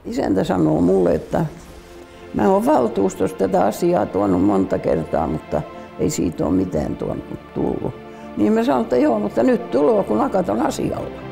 Isäntä sanoo mulle, että mä oon valtuustossa tätä asiaa tuonut monta kertaa, mutta ei siitä ole mitään tullut. Niin mä sanoin, että joo, mutta nyt tulee, kun nakat on asialla.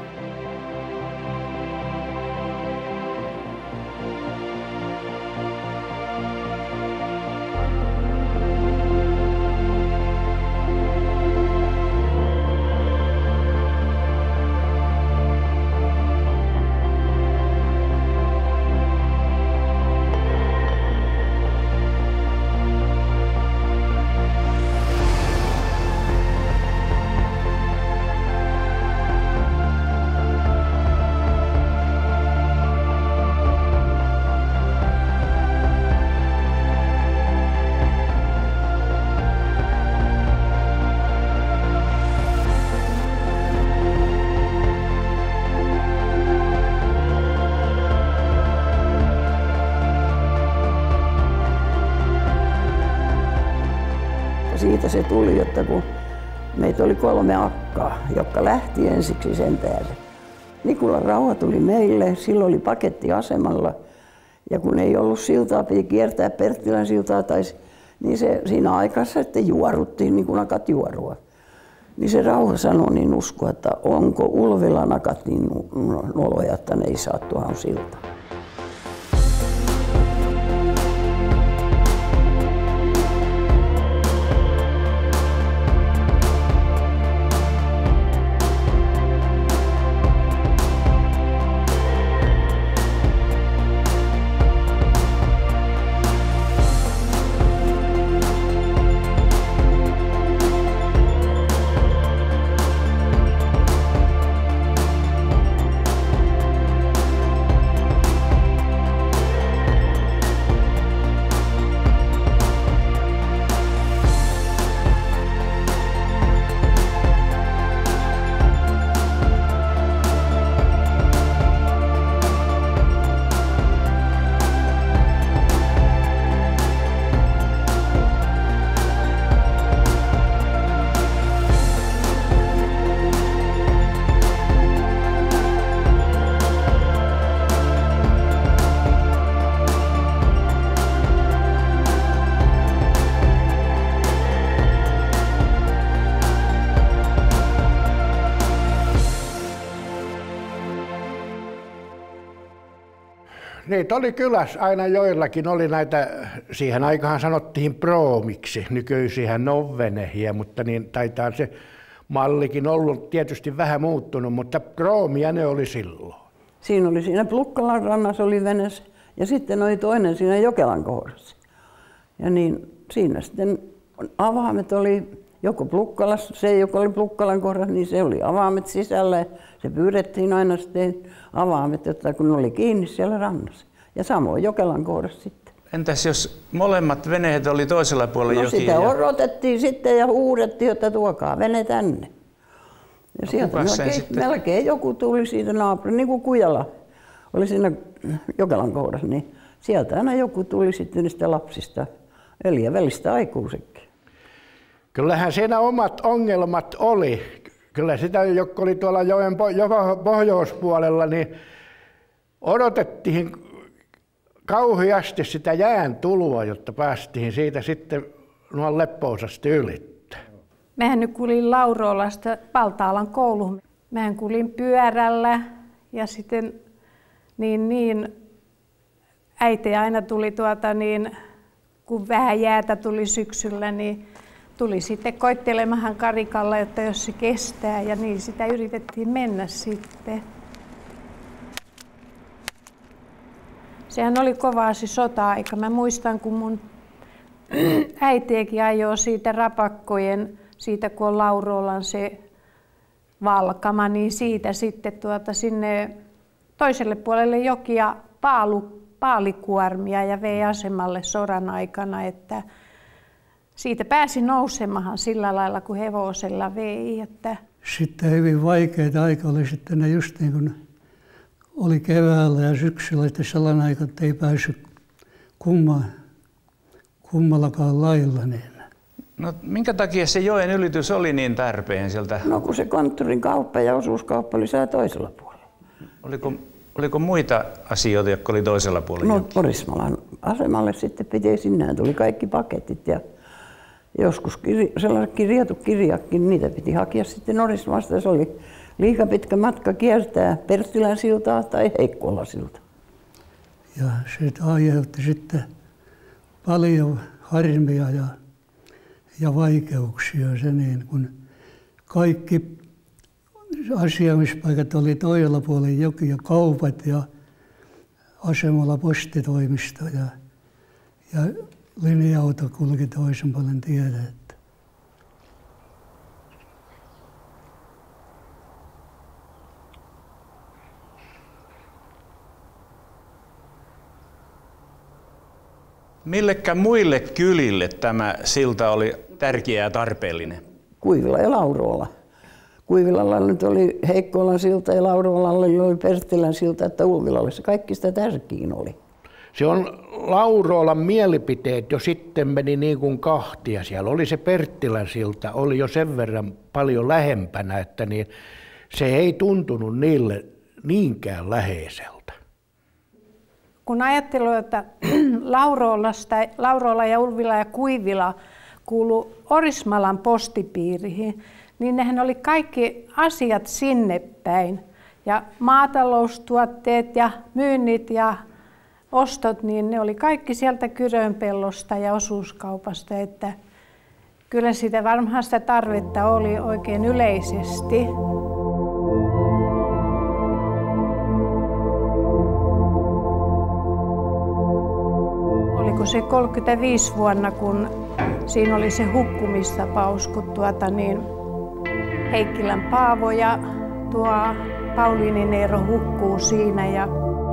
Siitä se tuli, että kun meitä oli 3 akkaa, jotka lähti ensiksi sen päälle. Nikulan Rauha tuli meille, silloin oli paketti asemalla. Ja kun ei ollut siltaa, piti kiertää Perttilän siltaa, niin se siinä aikassa sitten juoruttiin niin kuin nakat juorua. Niin se Rauha sanoi niin usko, että onko Ulvilla nakat niin noloja, että ne ei saa tuohon siltaan. Niitä oli kylässä aina joillakin, oli näitä, siihen aikaan sanottiin proomiksi, nykyisihän novenehiä, mutta niin taitaa se mallikin ollut tietysti vähän muuttunut, mutta proomia ne oli silloin. Siinä Plukkalan rannassa oli venes ja sitten oli toinen siinä Jokelan kohdassa. Ja niin siinä sitten avaimet oli joko Plukkalassa, se joka oli Plukkalan kohdassa, niin se oli avaimet sisällä ja se pyydettiin aina sitten avaimet, jotta kun ne oli kiinni siellä rannassa. Ja samoin Jokelan kohdassa sitten. Entäs jos molemmat veneet oli toisella puolella jokia? Sitä odotettiin sitten ja huudettiin, että tuokaa vene tänne. Ja sieltä melkein joku tuli siitä naapuri, niin kuin Kujala oli siinä Jokelan kohdassa, niin sieltä aina joku tuli sitten niistä lapsista, ja välistä aikuisekin. Kyllähän siinä omat ongelmat oli. Kyllä sitä, joka oli tuolla joen pohjoispuolella, niin odotettiin kauheasti sitä jään tuloa, jotta päästiin siitä sitten noin Leppousasta ylittä. Mähän nyt kuljin Lauroolasta Paltaalan kouluun. Mähän kuljin pyörällä ja sitten äiti aina tuli kun vähän jäätä tuli syksyllä, niin tuli sitten koettelemahan karikalla, että jos se kestää, ja niin sitä yritettiin mennä sitten. Sehän oli kovaa se sota-aika. Mä muistan, kun mun äitiäkin ajoi siitä rapakkojen, siitä kun on Lauroolan se Valkama, niin siitä sitten sinne toiselle puolelle jokia paalikuormia ja vei asemalle sodan aikana, että siitä pääsi nousemahan sillä lailla, kun hevosella vei. Että sitten hyvin vaikeita aika oli sitten ne just niin kuin oli keväällä ja syksyllä, että sellainen aika, että ei päässyt kummallakaan lailla. Niin. No minkä takia se joen ylitys oli niin tarpeen sieltä? No kun se konttorin kauppa ja osuuskauppa oli siellä toisella puolella. Oliko Oliko muita asioita, jotka oli toisella puolella? No Orismalan asemalle sitten piti, sinne tuli kaikki paketit ja joskus sellaiset kirjatut kirjakin, niitä piti hakea sitten Orismalasta. Se oli liikaa pitkä matka kiertää Perttilän siltaa tai Heikkolan siltaa. Ja se aiheutti sitten paljon harmia ja vaikeuksia se niin, kun kaikki asiamispaikat oli toisella puolella jokia, kaupat ja asemalla postitoimisto ja linja-auto kulki toisen puolen tietä. Millekä muille kylille tämä silta oli tärkeä ja tarpeellinen? Kuivila ja Laurola. Kuivilalla nyt oli Heikkolan silta ja Laurolalla oli Perttilän silta, että Ulvilalle se kaikista tärkein oli. Se on Laurolan mielipiteet jo sitten meni niin kuin kahtia. Siellä oli se Perttilän silta, oli jo sen verran paljon lähempänä, että niin, se ei tuntunut niille niinkään läheiseltä. Kun ajattelin, että Laurola ja Ulvila ja Kuivila kuului Orismalan postipiiriin, niin nehän oli kaikki asiat sinne päin. Ja maataloustuotteet ja myynnit ja ostot, niin ne oli kaikki sieltä Kyrönpellosta ja osuuskaupasta. Että kyllä sitä varmaan sitä tarvetta oli oikein yleisesti. Oliko se 35 vuonna, kun siinä oli se hukkumistapaus, kun Heikkilän Paavo ja tuo Pauliinin Eero hukkuu siinä. Ja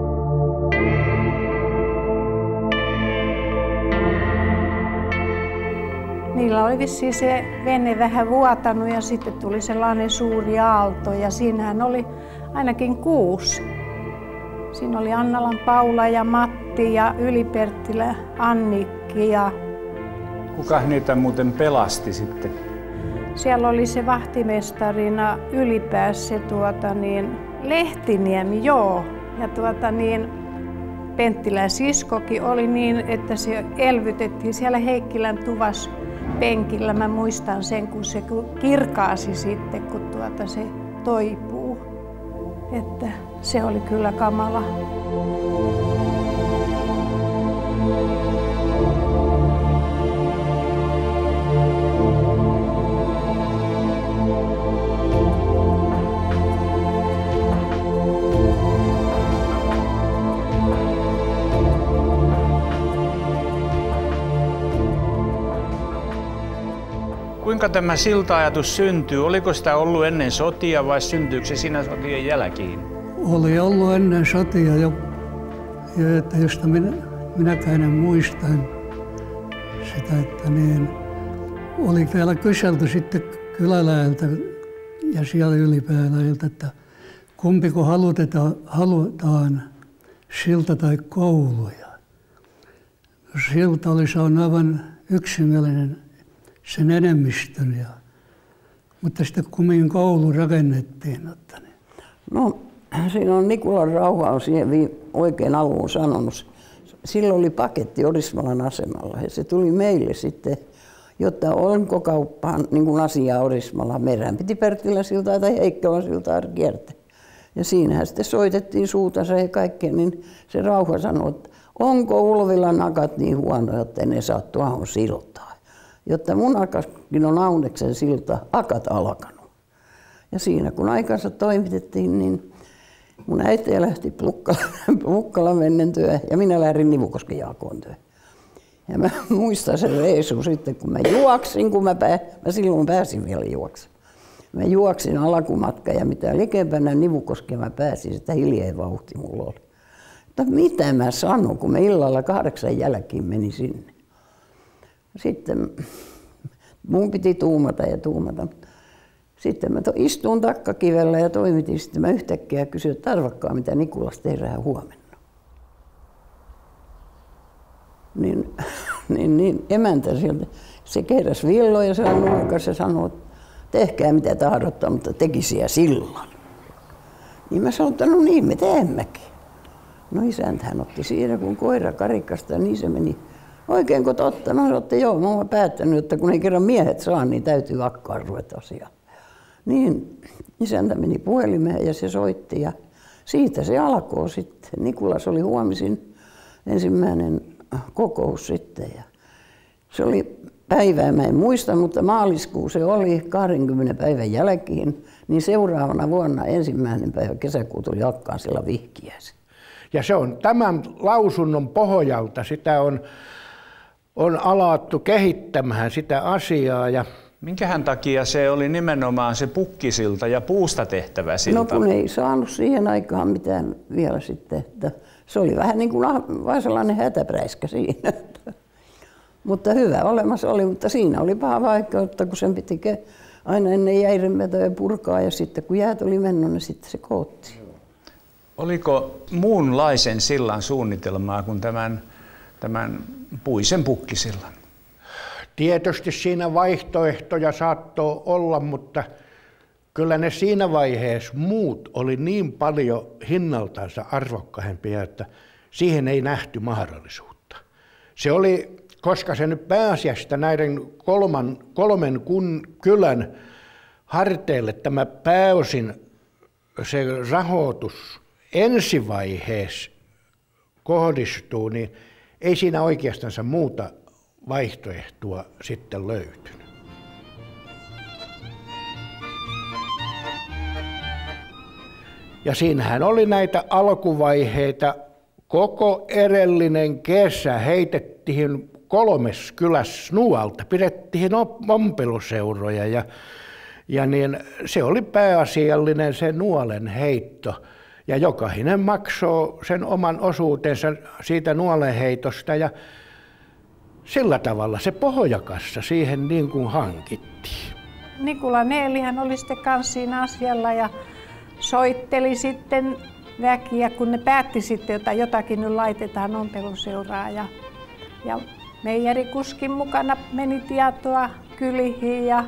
niillä oli vissiin se vene vähän vuotanut ja sitten tuli sellainen suuri aalto ja siinähän oli ainakin 6. Siinä oli Annalan Paula ja Matti ja Yli-Perttilä Annikki. Ja kuka niitä muuten pelasti sitten? Siellä oli se vahtimestarina Ylipäässä Lehtiniemi, joo. Ja Penttilän siskokin oli niin, että se elvytettiin siellä Heikkilän tuvas penkillä. Mä muistan sen, kun se kirkaasi sitten, kun se toipuu. Että se oli kyllä kamala. Kuinka tämä silta-ajatus syntyy? Oliko sitä ollut ennen sotia vai syntyykö se siinä sotien jälkeen? Oli ollut ennen sotia jo että josta minäkään muistan sitä, että oli vielä kyselty sitten kyläläältä ja siellä Ylipääläiltä, että kumpiko halutaan, silta tai kouluja. Silta oli saanut aivan yksimielinen sen enemmistön, mutta sitten kumminkin koulu rakennettiin. No, siinä on Nikulan Rauha on siihen oikein alkuun sanonut. Silloin oli paketti Orismalan asemalla ja se tuli meille sitten, jotta onkokauppaan niin kuin asiaa Orismalan merään. Piti Perttilän siltaa tai Heikkolan siltaa kiertää. Ja siinähän sitten soitettiin suutansa ja kaikkea, niin se Rauha sanoi, että onko Ulvilan akat niin huonoja, että ne saa tuohon siltaan. Jotta mun akaskin on Auneksen silta akat alkanut. Ja siinä kun aikansa toimitettiin, niin mun äiti lähti Pukkalan vennen työ ja minä lähdin Nivukosken Jaakon työ. Ja mä muistan sen reissun sitten, kun mä juoksin, mä silloin pääsin vielä juoksemaan. Mä juoksin alkumatka ja mitä likempänä Nivukoskeen mä pääsin, sitä hiljaa vauhti mulla oli. Mutta mitä mä sanon, kun mä illalla 8 jälkeen menin sinne. Sitten mun piti tuumata ja tuumata. Sitten mä istuin takkakivellä ja toimitin. Sitten mä yhtäkkiä kysyin, että arvakkaa mitä Nikulasta tehdään huomenna. Niin emäntä sieltä, se keräsi villoja ja sanoi, että tehkää mitä tahdotte, mutta teki siellä sillan. Niin mä sanoin, että no niin me teemmekin. No isäntähän otti siinä kun koira karikasta, niin se meni. Oikeinko totta? No sanoin, että joo, mä oon päättänyt, että kun ei kerran miehet saa, niin täytyy akkaan ruveta asiaan. Niin isäntä meni puhelimeen ja se soitti ja siitä se alkoi sitten. Nikulas oli huomisin ensimmäinen kokous sitten. Ja se oli päivää, mä en muista, mutta maaliskuu se oli 20 päivän jälkeen. Niin seuraavana vuonna 1. päivä kesäkuuta tuli Akkansilla vihkiäiset. Ja se on tämän lausunnon pohjalta, sitä on alattu kehittämään sitä asiaa. Ja minkähän takia se oli nimenomaan se pukkisilta ja puusta tehtävä silta? No kun ei saanut siihen aikaan mitään vielä sitten. Että se oli vähän niin kuin vain sellainen hätäpräiskä siinä. Mutta hyvä olemassa oli, mutta siinä oli paha vaikeutta, kun sen piti aina ennen jäidenvetoja purkaa ja sitten kun jäät oli mennyt, niin sitten se koottiin. Oliko muunlaisen sillan suunnitelmaa kuin tämän puisen pukkisillan? tietysti siinä vaihtoehtoja saattoi olla, mutta kyllä ne siinä vaiheessa muut oli niin paljon hinnaltansa arvokkaimpia, että siihen ei nähty mahdollisuutta. Se oli, koska se nyt pääasiassa näiden kolmen kylän harteille tämä pääosin se rahoitus ensivaiheessa kohdistuu, niin ei siinä oikeastaan muuta vaihtoehtoa sitten löytynyt. Ja siinähän oli näitä alkuvaiheita. Koko edellinen kesä heitettiin 3 kylässä nuolta, pidettiin ompeluseuroja ja niin se oli pääasiallinen se nuolen heitto. Ja jokainen maksoi sen oman osuutensa siitä nuolenheitosta ja sillä tavalla se pohjakassa siihen niin kuin hankittiin. Nikula Neelihän oli sitten kanssa siinä asialla ja soitteli sitten väkiä, kun ne päätti sitten, että jotakin nyt laitetaan ompeluseuraa. Ja meijerikuskin mukana meni tietoa kyliin ja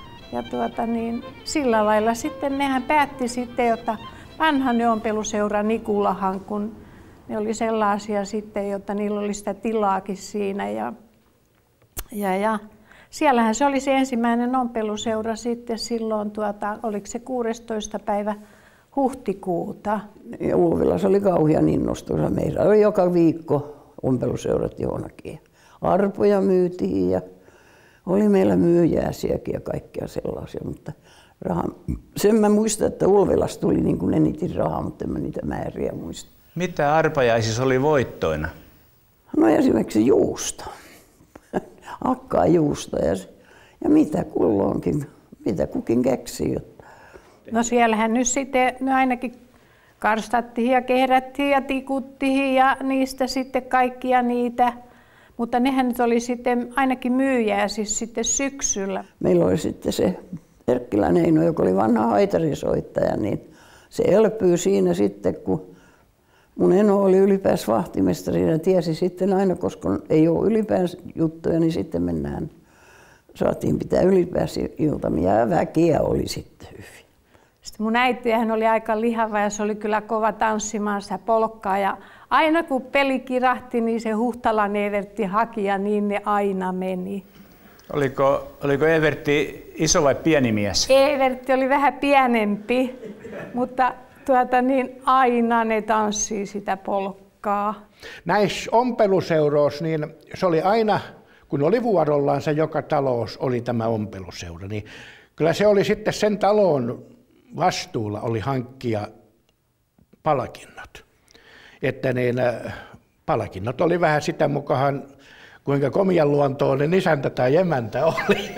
sillä lailla sitten nehän päätti sitten, että vanhan ne ompeluseura Nikulahan, kun ne oli sellaisia sitten, jotta niillä oli sitä tilaakin siinä. Ja siellähän se oli se ensimmäinen ompeluseura sitten silloin, oliko se 16. päivä huhtikuuta. Ja Ulvilassa oli kauhean innostunut. Meillä oli joka viikko ompeluseurat johonkin. Arpoja myytiin ja oli meillä myyjääsiäkin ja kaikkea sellaisia, mutta sen mä muistan, että Ulvilassa tuli niin kuin eniten rahaa, mutta en mä niitä määriä muista. Mitä arpajaisissa oli voittoina? No esimerkiksi juusto. Hakkaa juusta ja mitä kulloinkin, mitä kukin keksii. No siellähän nyt sitten ainakin karstattiin ja kehrättiin ja tikuttiin ja niistä sitten kaikkia niitä. Mutta nehän nyt oli sitten ainakin myyjää siis sitten syksyllä. Meillä oli sitten se Erkkilän Eino, joka oli vanha haitarisoittaja, niin se elpyy siinä sitten, kun mun eno oli Ylipäässä vahtimestari ja tiesi sitten aina, koska ei ole Ylipäässä juttuja, niin sitten saatiin pitää Ylipäässä iltamia ja väkiä oli sitten hyvin. Sitten mun äitihän oli aika lihava ja se oli kyllä kova tanssimaan sitä polkkaa ja aina kun peli kirahti, niin se Huhtalan Evertti haki ja niin ne aina meni. Oliko Evertti iso vai pieni mies? Evertti oli vähän pienempi, mutta aina ne tanssii sitä polkkaa. Näissä ompeluseuroissa, niin se oli aina, kun oli vuorollaan se joka talous oli tämä ompeluseura, niin kyllä se oli sitten sen talon vastuulla oli hankkia palkinnot. Että niin, palkinnot oli vähän sitä mukaan, kuinka komian luontoinen isäntä tai emäntä oli.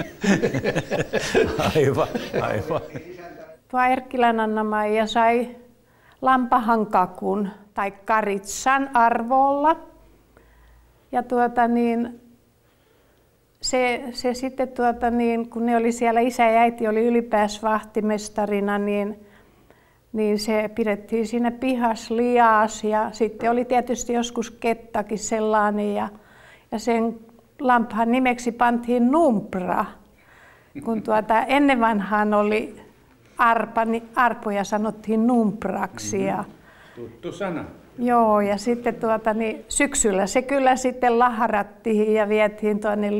Aivan. Tuo Erkkilän Anna-Maija sai lampahankakun tai karitsan arvolla. Ja se sitten kun ne oli siellä, isä ja äiti oli Ylipäässä vahtimestarina, niin se pidettiin siinä pihassa lias ja sitten oli tietysti joskus kettakin sellainen ja sen lampaan nimeksi pantiin Numpra, kun ennen vanhaan oli arpoja sanottiin numpraksi. Tuttu sana. Joo, ja sitten syksyllä se kyllä sitten lahrattiin ja vietiin tuonne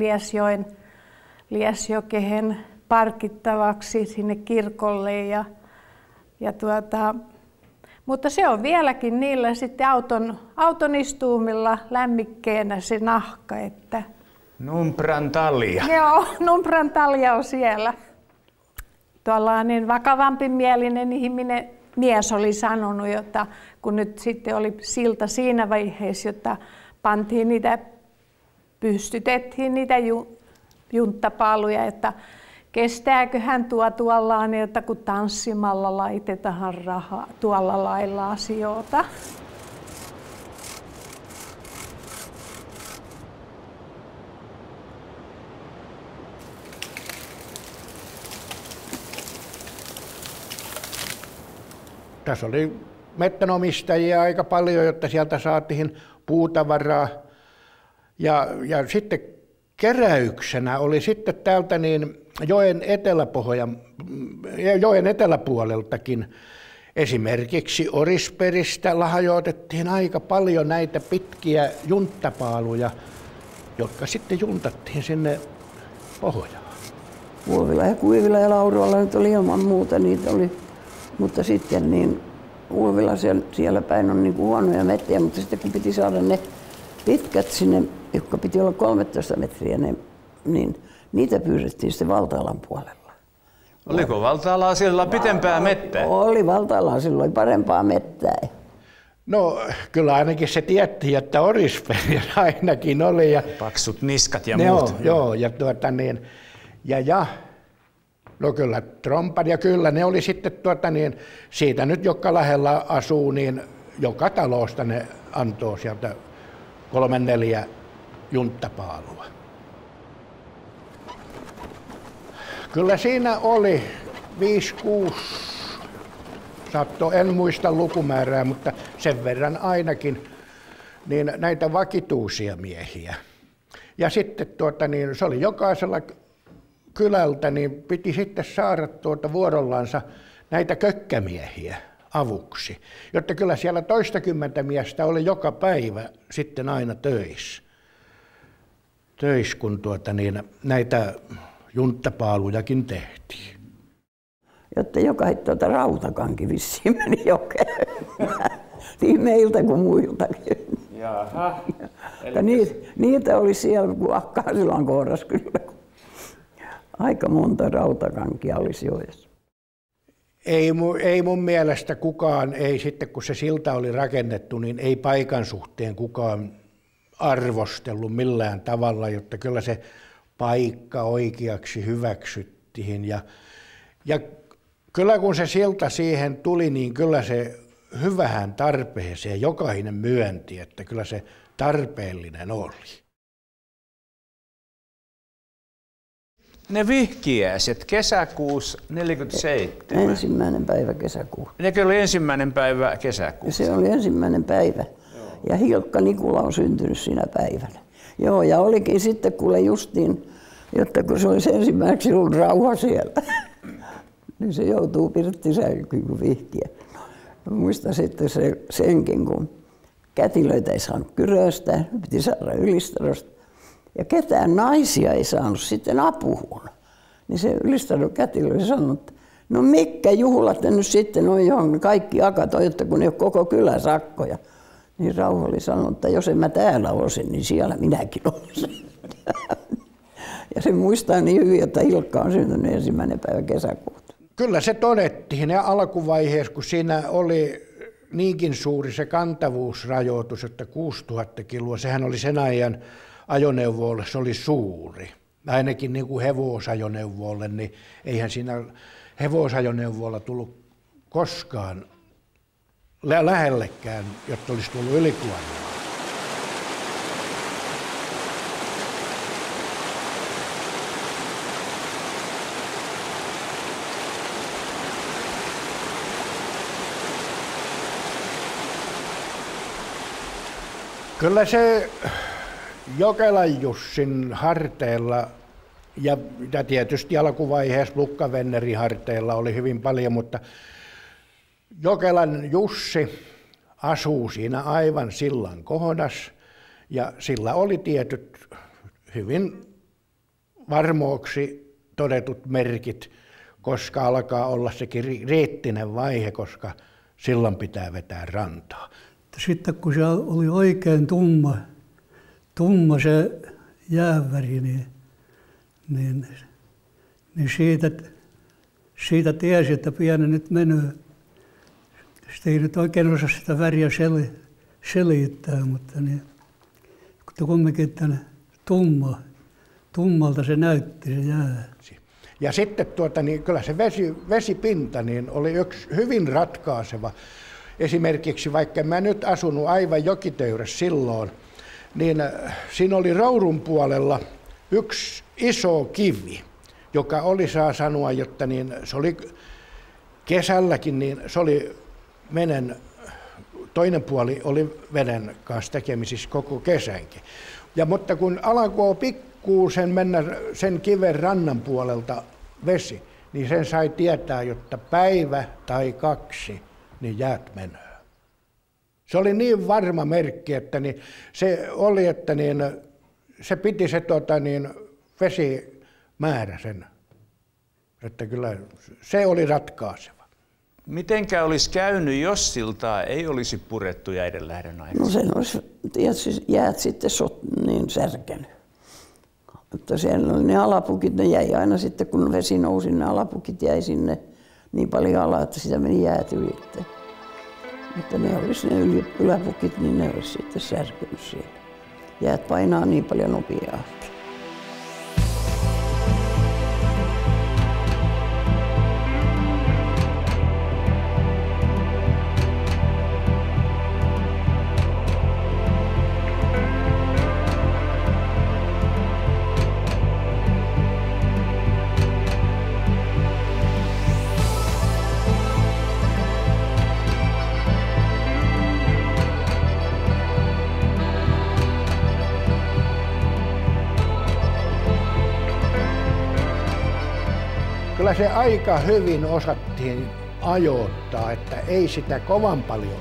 Liesjokeen parkittavaksi sinne kirkolle. Mutta se on vieläkin niillä sitten auton istuumilla lämmikkeenä se nahka. Että... Numpran talja. Joo, Numpran talja on siellä. Tuollainen vakavampi mielinen mies oli sanonut, että kun nyt sitten oli silta siinä vaiheessa, jotta pystytettiin niitä junttapaaluja, että kestääköhän tuollainen, että kun tanssimalla laitetaan rahaa tuolla lailla asioita. Tässä oli metsänomistajia aika paljon, jotta sieltä saatiin puutavaraa. Ja sitten keräyksenä oli sitten täältä niin joen eteläpuoleltakin esimerkiksi Orisperistä lahjoitettiin aika paljon näitä pitkiä junttapaaluja, jotka sitten juntattiin sinne pohjaan. Uovila ja Kuivila ja Lauroilla nyt oli ilman muuta, niitä oli. Mutta sitten niin Uovila siellä päin on niin kuin huonoja metsiä, mutta sitten kun piti saada ne pitkät sinne, jotka piti olla 13 metriä, niin niitä pyydettiin sitten Valtaalan puolella. Oliko Valtaalaa silloin pitempää mettää? Oli Valtaalaa silloin parempaa mettää. No kyllä ainakin se tiettiin, että Orisperi ainakin oli. Ja paksut niskat ja muut. Joo, ja no kyllä trompan ja kyllä ne oli sitten siitä nyt joka lähellä asuu, niin joka talosta ne antoi sieltä 3-4 junttapaalua. Kyllä siinä oli 5-6, en muista lukumäärää, mutta sen verran ainakin, niin näitä vakituisia miehiä. Ja sitten se oli jokaisella kylältä, niin piti sitten saada vuorollansa näitä kökkämiehiä avuksi. Jotta kyllä siellä 20 miestä oli joka päivä sitten aina töissä, kun näitä junttapaalujakin tehtiin. Jotta jokainen rautakankin vissiin meni jokeen. Niin meiltä kuin muiltakin. Jaha. Niitä oli siellä kuin Akkasilan kohdassa kyllä. Aika monta rautakankia olisi joessa. Ei mun mielestä kukaan, ei sitten kun se silta oli rakennettu, niin ei paikan suhteen kukaan arvostellut millään tavalla, jotta kyllä se paikka oikeaksi hyväksyttiin. Ja kyllä kun se silta siihen tuli, niin kyllä se hyvähän tarpeeseen jokainen myönti, että kyllä se tarpeellinen oli. Ne vihkiäiset kesäkuussa 47. 1. päivä kesäkuuta. Nekö oli 1. päivä kesäkuuta? Se oli 1. päivä. Joo. Ja Hilkka Nikula on syntynyt sinä päivänä. Joo, ja olikin sitten kuule justiin, jotta kun se olisi ensimmäiseksi ollut rauha siellä, niin se joutuu pirttisäilyyn kuin vihkiä. Muistan sitten senkin, kun kätilöitä ei saanut Kyröstä, piti saada Ylistarosta. Ja ketään naisia ei saanut sitten apuun. Niin se Ylistaron kätilö sanoi, että no mitkä juhlat nyt sitten on, johon kaikki akat on, jotta kun ei ole koko kylä sakkoja. Niin Rauha oli sanonut, että jos en mä täällä olisin, niin siellä minäkin olisin. Ja se muistaa niin hyvin, että Hilkka on syntynyt 1. päivä kesäkuuta. Kyllä se todettiin ja alkuvaiheessa, kun siinä oli niinkin suuri se kantavuusrajoitus, että 6000 kiloa, sehän oli sen ajan ajoneuvoille, se oli suuri. Ainakin niin kuin hevosajoneuvoille, niin eihän siinä hevosajoneuvoilla tullut koskaan lähellekään, jotta olisi tullut ylikuormaa. Kyllä se Jokelan Jussin harteilla Ja tietysti alkuvaiheessa Lukka-Vennerin harteilla oli hyvin paljon, mutta Jokelan Jussi asuu siinä aivan sillan kohdassa ja sillä oli tietyt hyvin varmoiksi todetut merkit, koska alkaa olla se kriittinen vaihe, koska sillan pitää vetää rantaa. Sitten kun se oli oikein tumma se jääväri, niin siitä tiesi, että pieni nyt menee. Sitten ei nyt oikein osaa sitä väriä selittää, mutta kumminkin että tummalta se näytti se jää. Ja sitten niin kyllä se vesipinta niin oli yksi hyvin ratkaiseva. Esimerkiksi vaikka mä nyt asunut aivan jokitöyrässä silloin, niin siinä oli Rourun puolella yksi iso kivi, joka oli, saa sanoa, jotta niin se oli kesälläkin, niin se oli toinen puoli oli veden kanssa tekemisissä koko kesänkin. Mutta kun alkoi pikkuisen mennä sen kiven rannan puolelta vesi, niin sen sai tietää, jotta päivä tai 2 niin jäät menee. Se oli niin varma merkki, että se oli, että se piti se vesimäärä sen. Että kyllä se oli ratkaiseva. Mitenkä olisi käynyt, jos siltaa ei olisi purettu jäiden lähdön aikana? No sen olisi tietysti jäät sitten niin särkenyt. Mutta siellä oli ne alapukit, ne jäi aina sitten, kun vesi nousi, ne alapukit jäi sinne niin paljon alaa, että sitä meni jäät ylitte. Mutta ne olisi ne yläpukit, niin ne olisi sitten särkynyt siellä. Jäät painaa niin paljon nopeaa. Kyllä se aika hyvin osattiin ajoittaa, että ei sitä kovan paljon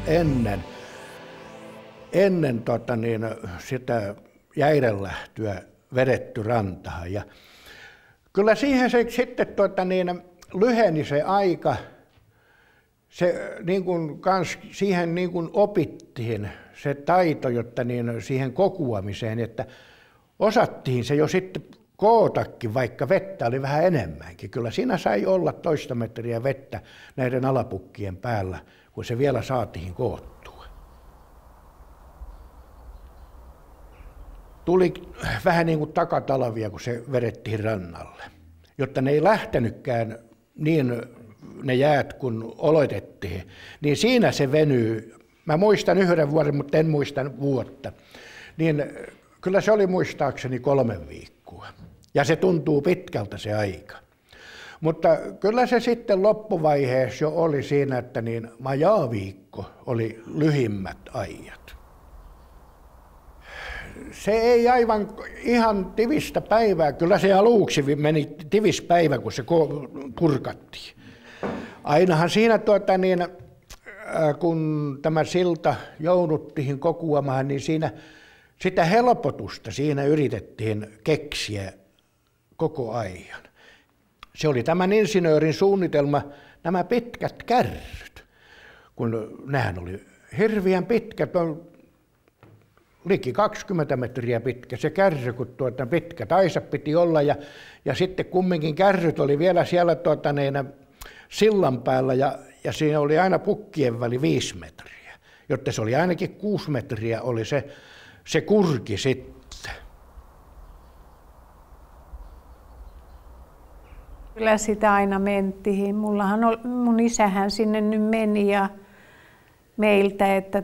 ennen sitä jäiden lähtöä vedetty rantaan. Ja kyllä siihen se sitten lyheni se aika, se siihen opittiin se taito, jotta siihen kokuamiseen, että osattiin se jo sitten kootakin, vaikka vettä oli vähän enemmänkin. Kyllä siinä sai olla 2 metriä vettä näiden alapukkien päällä, kun se vielä saatiin koottua. Tuli vähän niin kuin takatalvia, kun se vedettiin rannalle, jotta ne ei lähtenytkään niin ne jäät, kun oletettiin. Niin siinä se venyy. Mä muistan 1 vuoden, mutta en muista vuotta. Niin kyllä se oli muistaakseni 3 viikkoa. Ja se tuntuu pitkältä se aika. Mutta kyllä se sitten loppuvaiheessa jo oli siinä, että vajaa-viikko oli lyhimmät ajat. Se ei aivan ihan tivistä päivää, kyllä se aluksi meni tivis päivä, kun se purkattiin. Ainahan siinä kun tämä silta jouduttiin kokoamaan, niin siinä sitä helpotusta siinä yritettiin keksiä koko ajan. Se oli tämän insinöörin suunnitelma, nämä pitkät kärryt, kun nehän oli hirveän pitkät, liki 20 metriä pitkä se kärry, kun pitkä taisa piti olla, ja sitten kumminkin kärryt oli vielä siellä sillan päällä, ja siinä oli aina pukkien väli 5 metriä, jotta se oli ainakin 6 metriä oli se kurki sitten. Kyllä sitä aina mentiin. Mun isähän sinne nyt meni ja meiltä, että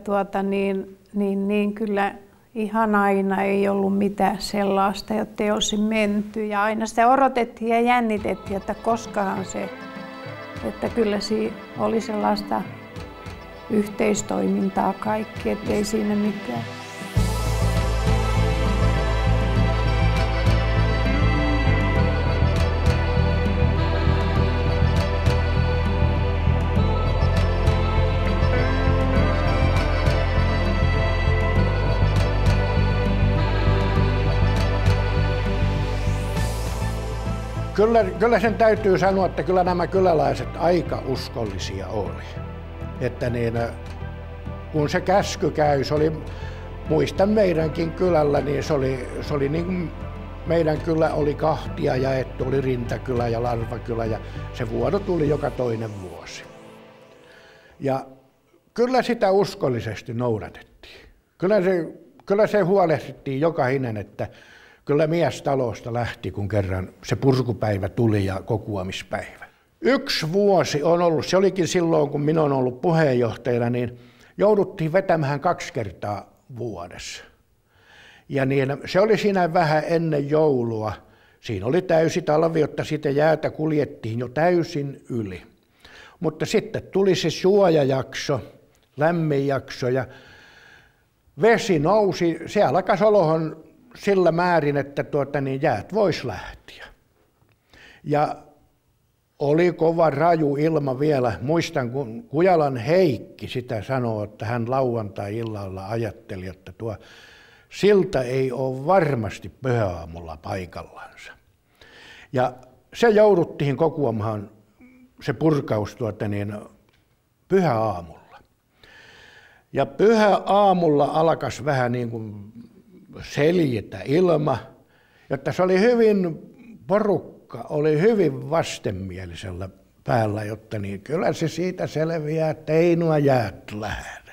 kyllä ihan aina ei ollut mitään sellaista, jotta ei olisi menty. Ja aina sitä odotettiin ja jännitettiin, että koskahan se, että kyllä siinä oli sellaista yhteistoimintaa kaikki, ettei siinä mitään. Kyllä sen täytyy sanoa, että kyllä nämä kyläläiset aika uskollisia oli. Että niin, kun se käsky käy, se oli, muistan meidänkin kylällä, niin se oli niin kuin meidän kylä oli kahtia jaettu, oli Rintakylä ja Larvakylä ja se vuoro tuli joka toinen vuosi. Ja kyllä sitä uskollisesti noudatettiin. Kyllä se huolehdittiin jokainen, että kyllä mies talosta lähti, kun kerran se purkupäivä tuli ja kokoamispäivä. 1 vuosi on ollut, se olikin silloin, kun minä olen ollut puheenjohtajana, niin jouduttiin vetämään 2 kertaa vuodessa. Ja niin, se oli siinä vähän ennen joulua. Siinä oli täysi talvi, jotta siitä jäätä kuljettiin jo täysin yli. Mutta sitten tuli se suojajakso, lämmin jakso ja vesi nousi. Se alkoi olohon sillä määrin, että jäät vois lähteä. Ja oli kova raju ilma vielä. Muistan, kun Kujalan Heikki sitä sanoo, että hän lauantai-illalla ajatteli, että tuo silta ei ole varmasti pyhäaamulla paikallansa. Ja se jouduttiin kokoamaan se purkaus pyhäaamulla. Ja pyhäaamulla alkas vähän niin kuin seljitä ilma, jotta se oli hyvin, porukka oli hyvin vastenmielisellä päällä, jotta niin kyllä se siitä selviää, että ei nuo jäät lähde.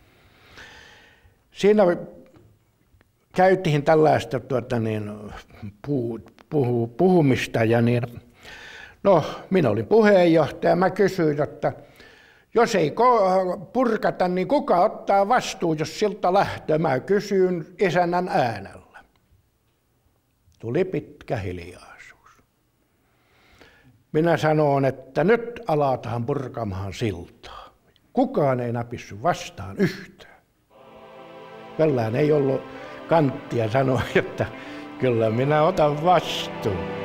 Siinä käytiin tällaista puhumista ja niin, no minä olin puheenjohtaja, mä kysyin, että jos ei purkata, niin kuka ottaa vastuun, jos silta lähtee? Mä kysyin isännän äänellä. Tuli pitkä hiljaisuus. Minä sanoin, että nyt alataan purkamaan siltaa. Kukaan ei napissut vastaan yhtään. Kellään ei ollut kanttia sanoa, että kyllä minä otan vastuun.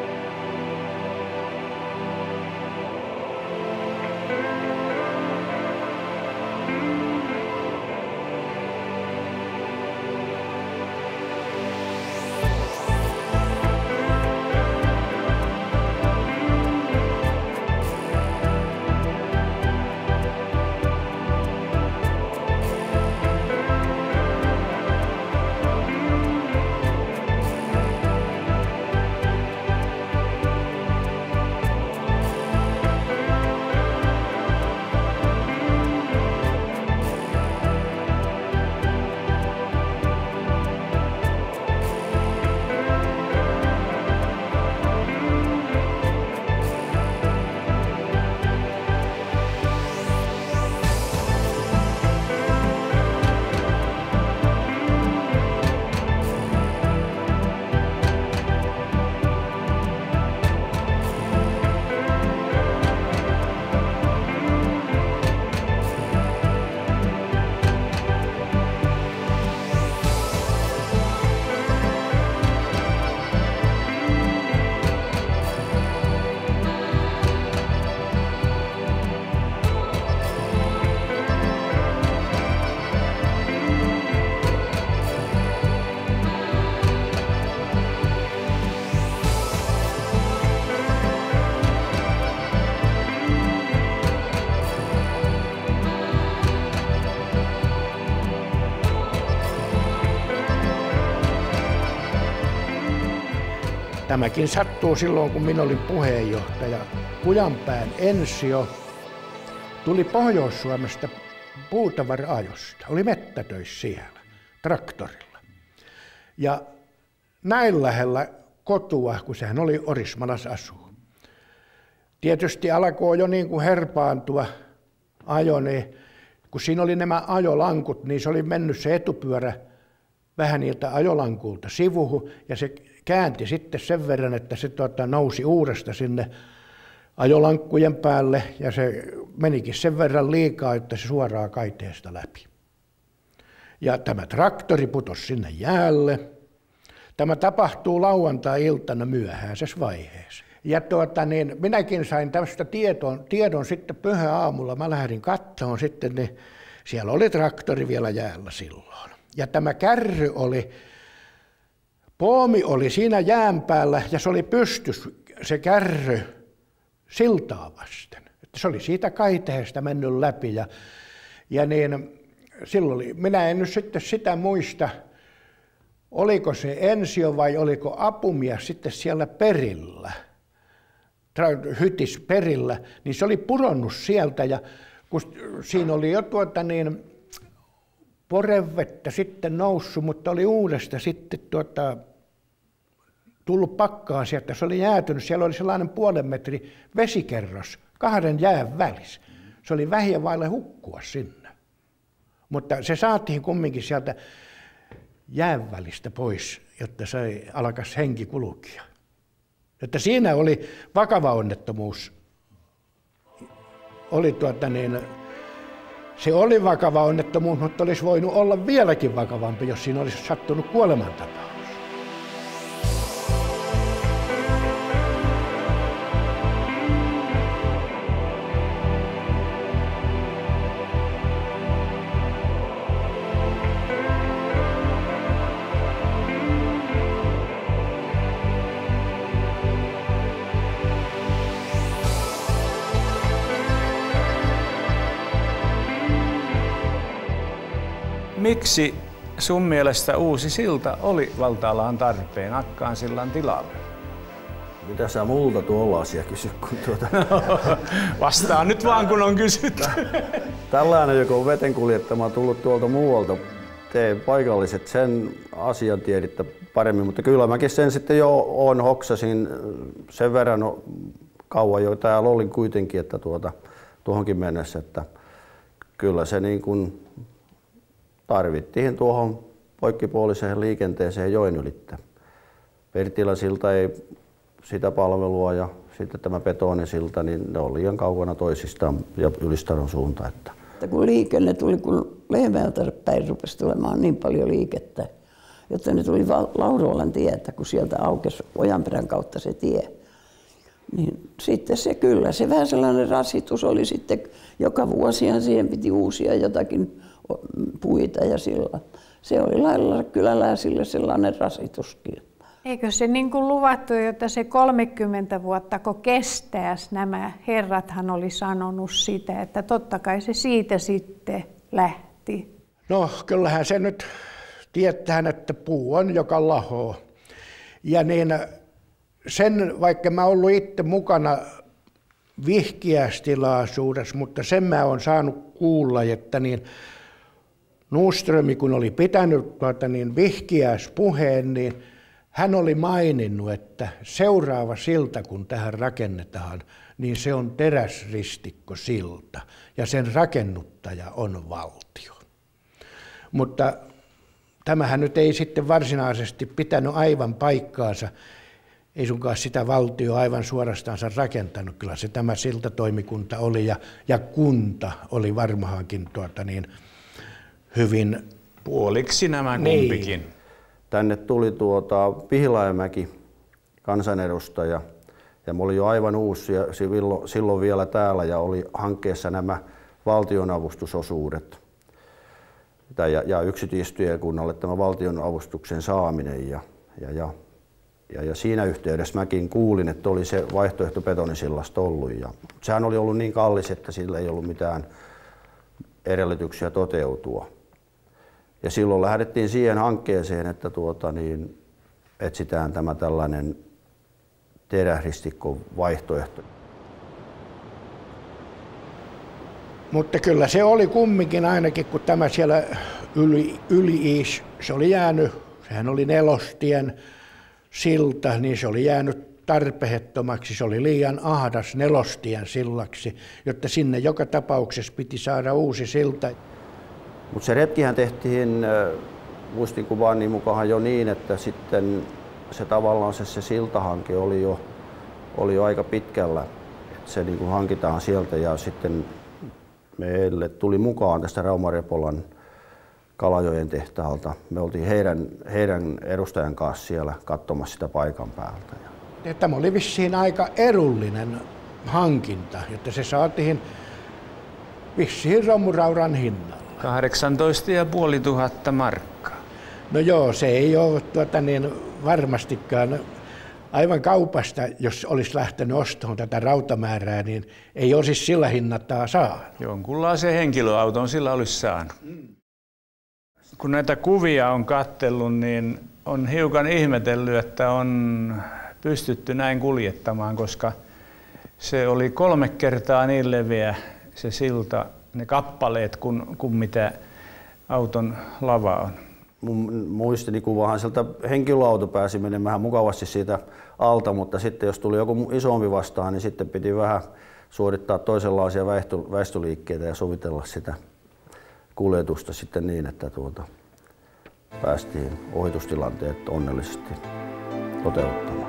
Tämäkin sattuu silloin, kun minä olin puheenjohtaja. Kujanpään Ensio tuli Pohjois-Suomesta puutavara-ajosta. Oli mettätöissä siellä, traktorilla. Ja näin lähellä kotua, kun sehän oli Orismalassa asuu. Tietysti alkoi jo niin kuin herpaantua ajo, niin kun siinä oli nämä ajolankut, niin se oli mennyt se etupyörä vähän niiltä ajolankulta sivuun ja se käänti sitten sen verran, että se nousi uudesta sinne ajolankkujen päälle ja se menikin sen verran liikaa, että se suoraan kaiteesta läpi. Ja tämä traktori putosi sinne jäälle. Tämä tapahtuu lauantai-iltana myöhäisessä vaiheessa. Ja minäkin sain tästä tiedon sitten pyhäaamulla. Mä lähdin katsomaan sitten, niin siellä oli traktori vielä jäällä silloin. Ja tämä kärry oli, poomi oli siinä jään päällä ja se oli pystyssä se kärry siltaa vasten. Että se oli siitä kaiteesta mennyt läpi ja niin silloin minä en nyt sitten sitä muista, oliko se ensio vai oliko apumies sitten siellä perillä, hytis perillä, niin se oli pudonnut sieltä ja kun siinä oli jo porevettä sitten noussut, mutta oli uudesta sitten tullut pakkaan sieltä, se oli jäätynyt, siellä oli sellainen 0,5 metri vesikerros 2 jään välissä. Se oli vähiä vaille hukkua sinne, mutta se saatiin kumminkin sieltä jään välistä pois, jotta se alkaisi henki kulkia. Että siinä oli vakava onnettomuus. Se oli vakava onnettomuus, mutta olisi voinut olla vieläkin vakavampi, jos siinä olisi sattunut kuolemantapaus. Miksi sun mielestä uusi silta oli Valtaalaan tarpeen Akkaansillan tilalle? Mitä sä multa tuolla asia kysyt? Vastaa nyt vaan, kun on kysytty. Tällainen, joka on veten kuljettama tullut tuolta muualta, te paikalliset sen asian tieditte paremmin, mutta kyllä mäkin sen sitten jo hoksasin sen verran kauan jo täällä olin kuitenkin, että tuohonkin mennessä, että kyllä se niin kuin tarvittiin tuohon poikkipuoliseen liikenteeseen joen ylittä. Pertilän silta ei sitä palvelua ja sitten tämä betonisilta, niin ne on liian kaukana toisistaan ja Ylistaron suuntaan. Että kun liikenne tuli, kun Lehmältä päin rupesi tulemaan niin paljon liikettä, jotta ne tuli Laurolan tietä, kun sieltä aukesi Ojanperän kautta se tie. Niin sitten se vähän sellainen rasitus oli sitten, joka vuosihan siihen piti uusia jotakin puita ja sillä. Se oli lailla kyläläisille sellainen rasituskin. Eikö se niin kuin luvattu, että se 30 vuotta kun kestäisi, nämä herrathan oli sanonut sitä, että totta kai se siitä sitten lähti. No kyllähän se nyt tietää, että puu on joka lahoo. Ja niin sen, vaikka mä ollut itse mukana vihkiäistilaisuudessa, mutta sen mä oon saanut kuulla, että niin Nuström, kun oli pitänyt vihkiäispuheen, niin hän oli maininnut, että seuraava silta, kun tähän rakennetaan, niin se on teräsristikkosilta ja sen rakennuttaja on valtio. Mutta tämähän nyt ei sitten varsinaisesti pitänyt aivan paikkaansa, ei sunkaan sitä valtio aivan suorastaansa rakentanut. Kyllä se tämä siltatoimikunta oli ja kunta oli varmaankin hyvin puoliksi nämä kumpikin. Niin. Tänne tuli Pihlajamäki kansanedustaja ja mä olin jo aivan uusi silloin vielä täällä ja oli hankkeessa nämä valtionavustusosuudet ja yksityistiekunnalle tämä valtionavustuksen saaminen ja siinä yhteydessä mäkin kuulin, että oli se vaihtoehto betonisillasta ollut ja sehän oli ollut niin kallis, että sillä ei ollut mitään edellytyksiä toteutua. Ja silloin lähdettiin siihen hankkeeseen, että etsitään tämä tällainen teräsristikko vaihtoehto. Mutta kyllä se oli kumminkin ainakin, kun tämä siellä yli se oli jäänyt, sehän oli nelostien silta, niin se oli jäänyt tarpeettomaksi, se oli liian ahdas nelostien sillaksi, jotta sinne joka tapauksessa piti saada uusi silta. Mutta se retkihän tehtiin muistikuvaani mukaan jo niin, että sitten se tavallaan se siltahanke oli jo aika pitkällä, että se niin kuin hankitaan sieltä ja sitten meille tuli mukaan tästä Rauma-Repolan Kalajoen tehtaalta. Me oltiin heidän edustajan kanssa siellä katsomassa sitä paikan päältä. Tämä oli vissiin aika edullinen hankinta, että se saatiin vissiin romuraudan hinnalla. 18 500 markkaa. No joo, se ei ole varmastikaan aivan kaupasta, jos olisi lähtenyt ostamaan tätä rautamäärää, niin ei olisi sillä hinnattaa saa. Jonkunlaisen henkilöauton sillä olisi saanut. Kun näitä kuvia on katsellut, niin on hiukan ihmetellyt, että on pystytty näin kuljettamaan, koska se oli 3 kertaa niin leveä se silta, ne kappaleet, kuin mitä auton lava on. Mun muistikuvahan sieltä henkilöauto pääsi menemään mukavasti siitä alta, mutta sitten jos tuli joku isompi vastaan, niin sitten piti vähän suorittaa toisenlaisia väistöliikkeitä ja sovitella sitä kuljetusta sitten niin, että päästiin ohitustilanteet onnellisesti toteuttamaan.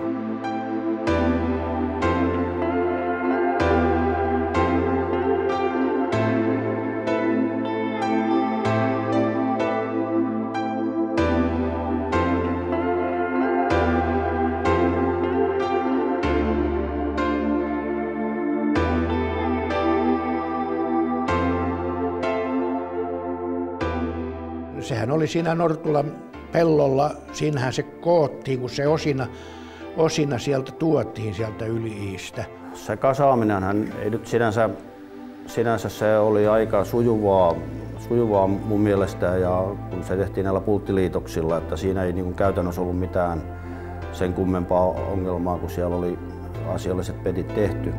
Sehän oli siinä Nortulan pellolla, siinähän se koottiin, kun se osina sieltä tuotiin sieltä Yli-Iistä. Se kasaaminenhan ei nyt sinänsä se oli aika sujuvaa mun mielestä, ja kun se tehtiin näillä pulttiliitoksilla, että siinä ei niin käytännössä ollut mitään sen kummempaa ongelmaa, kun siellä oli asialliset petit tehty.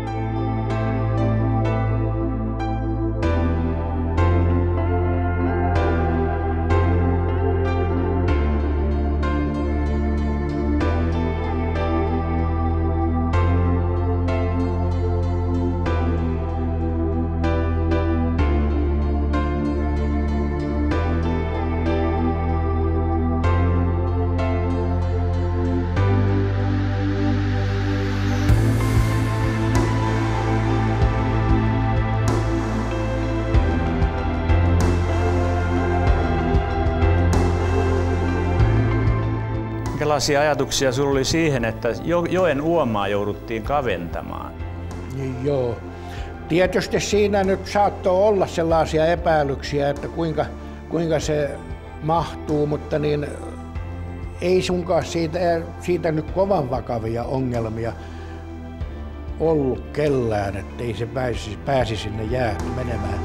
Minkälaisia ajatuksia sinulla oli siihen, että joen uomaa jouduttiin kaventamaan? Niin joo. Tietysti siinä nyt saattoi olla sellaisia epäilyksiä, että kuinka se mahtuu, mutta niin ei sunkaan siitä nyt kovan vakavia ongelmia ollut kellään, ettei se pääsi sinne jäähän menemään.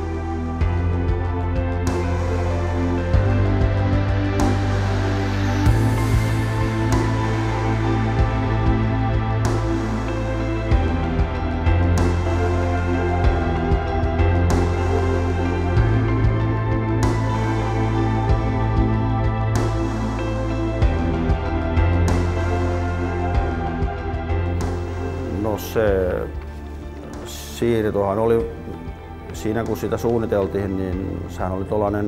Se siirtohan oli, siinä kun sitä suunniteltiin, niin sehän oli tuollainen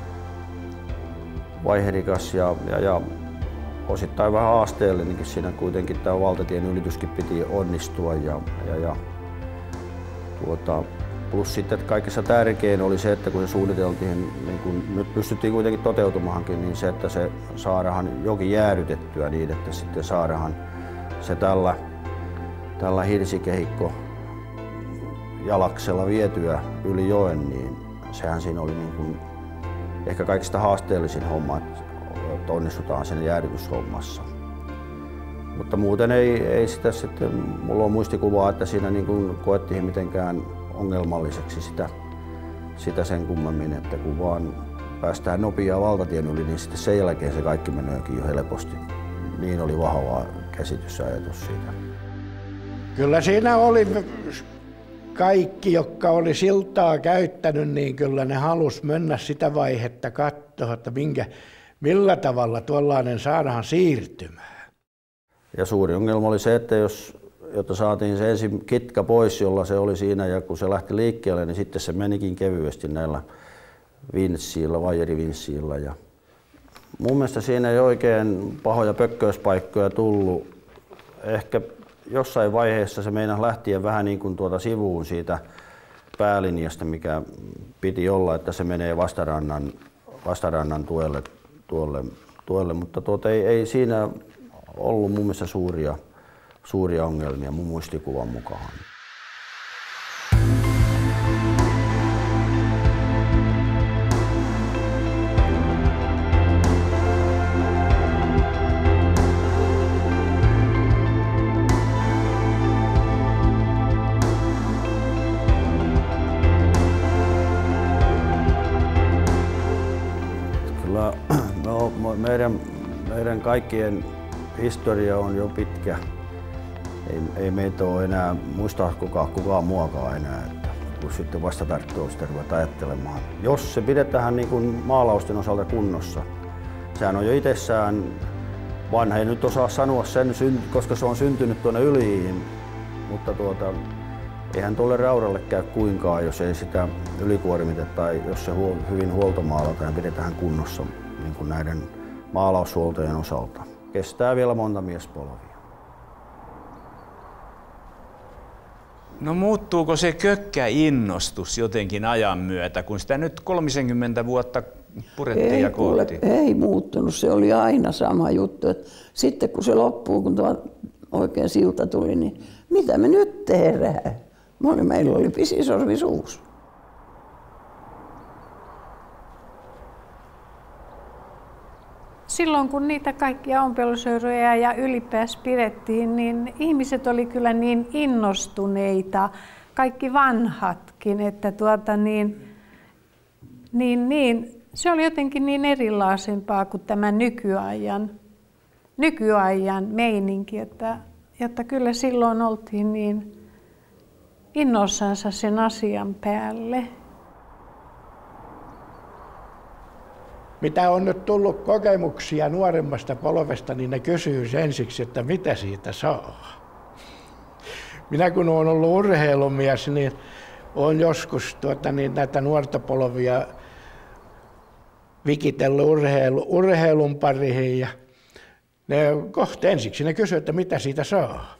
vaiherikas ja osittain vähän haasteellinenkin. Siinä kuitenkin tämä valtatien ylityskin piti onnistua. Plus sitten kaikessa tärkein oli se, että kun se suunniteltiin, niin kun nyt pystyttiin kuitenkin toteutumaankin, niin se, että se saadaan joki jäädytettyä niin, että sitten saadaan se tällä hirsikehikko jalaksella vietyä yli joen, niin sehän siinä oli niin kuin ehkä kaikista haasteellisin homma, että onnistutaan siinä jäädytyshommassa. Mutta muuten ei sitä sitten, mulla on muistikuvaa, että siinä niin kuin koettiin mitenkään ongelmalliseksi sitä sen kummemmin, että kun vaan päästään nopeaa valtatien yli, niin sitten sen jälkeen se kaikki meneekin jo helposti. Niin oli vahva käsitys ja ajatus siitä. Kyllä siinä oli kaikki, jotka oli siltaa käyttänyt, niin kyllä ne halusi mennä sitä vaihetta katsoa, että millä tavalla tuollainen saadaan siirtymään. Ja suuri ongelma oli se, että jotta saatiin se ensin kitka pois, jolla se oli siinä, ja kun se lähti liikkeelle, niin sitten se menikin kevyesti näillä vinssiillä, vaijerivinssiillä. Ja mun mielestä siinä ei oikein pahoja pökköyspaikkoja tullut. Ehkä jossain vaiheessa se meinasi lähtien vähän niin kuin sivuun siitä päälinjasta, mikä piti olla, että se menee vastarannan tuelle, mutta ei siinä ollut mun mielestä suuria ongelmia mun muistikuvan mukaan. No, meidän kaikkien historia on jo pitkä. Ei meitä ole enää, muista kukaan muakaan enää, että kun sitten vasta tarvitsee sitä ruveta ajattelemaan. Jos se pidetään niin kuin maalausten osalta kunnossa, sehän on jo itsessään vanha. Ei nyt osaa sanoa sen, koska se on syntynyt tuonne Yliin, mutta eihän tuolle raudalle käy kuinkaan, jos ei sitä ylikuormiteta tai jos se hyvin huoltomaalataan ja pidetään kunnossa niin kuin näiden maalaushuoltojen osalta. Kestää vielä monta miespolvia. No muuttuuko se kökkäinnostus jotenkin ajan myötä, kun sitä nyt 30 vuotta purettiin ja koottiin? Ei muuttunut, se oli aina sama juttu. Että sitten kun se loppuu, kun tuo oikein silta tuli, niin mitä me nyt tehdään? Meillä oli pisisorvi suussa. Silloin kun niitä kaikkia ompeluseuroja ja ylipäänsä pidettiin, niin ihmiset oli kyllä niin innostuneita, kaikki vanhatkin, että se oli jotenkin niin erilaisempaa kuin tämä nykyajan meininki, että kyllä silloin oltiin niin innossansa sen asian päälle. Mitä on nyt tullut kokemuksia nuoremmasta polvesta, niin ne kysyy ensiksi, että mitä siitä saa. Minä kun olen ollut urheilumies, niin olen joskus näitä nuorta polvia vikitellyt urheilun pariin. Ja kohta ensiksi ne kysyy, että mitä siitä saa.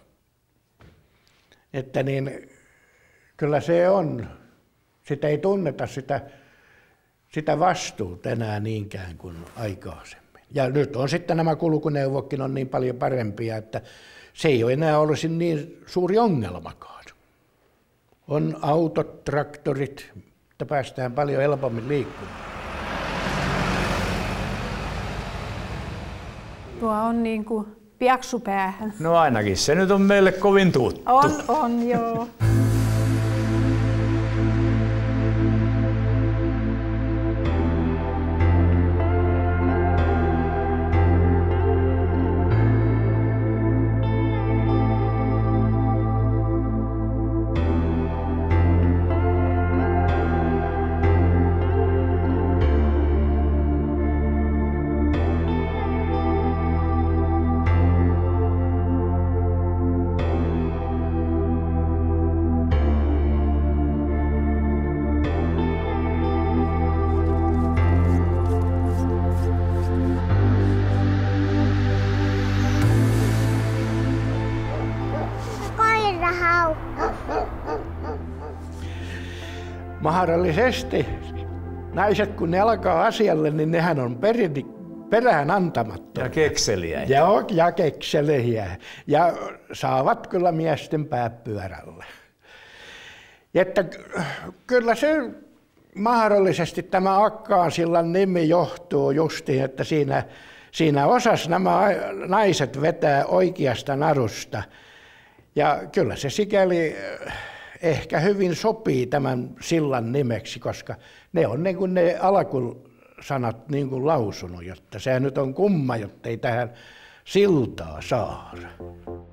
Että kyllä se on. Sitä ei tunneta sitä vastuuta enää niinkään kuin aikaisemmin. Ja nyt on sitten nämä kulkuneuvokin on niin paljon parempia, että se ei ole enää olisi niin suuri ongelmakaan. On autot, traktorit, että päästään paljon helpommin liikkumaan. Tuo on niin kuin piaksupäähän. No ainakin se nyt on meille kovin tuttu. On joo. Mahdollisesti naiset, kun ne alkaa asialle, niin nehän on perään antamattomia. Ja kekseliä. Ja kekseliä. Ja saavat kyllä miesten pääpyörälle. Että kyllä se mahdollisesti tämä Akkaansillan nimi johtuu justiin, että siinä osassa nämä naiset vetää oikeasta narusta. Ja kyllä se sikäli ehkä hyvin sopii tämän sillan nimeksi, koska ne on niin kuin ne alkusanat niin kuin lausunut, jotta se nyt on kumma, jotta ei tähän siltaa saada.